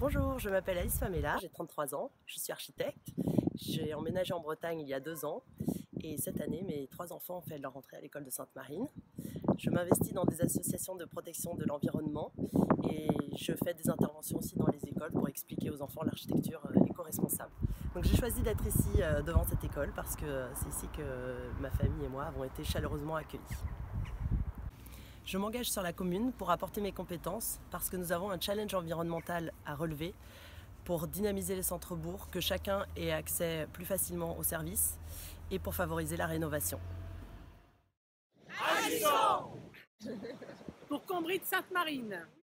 Bonjour, je m'appelle Alice Famella, j'ai 33 ans, je suis architecte. J'ai emménagé en Bretagne il y a 2 ans et cette année, mes 3 enfants ont fait leur entrée à l'école de Sainte-Marine. Je m'investis dans des associations de protection de l'environnement et je fais des interventions aussi dans les écoles pour expliquer aux enfants l'architecture éco-responsable. Donc j'ai choisi d'être ici devant cette école parce que c'est ici que ma famille et moi avons été chaleureusement accueillis. Je m'engage sur la commune pour apporter mes compétences parce que nous avons un challenge environnemental à relever pour dynamiser les centres-bourgs, que chacun ait accès plus facilement aux services et pour favoriser la rénovation. Pour Cambry de Sainte-Marine.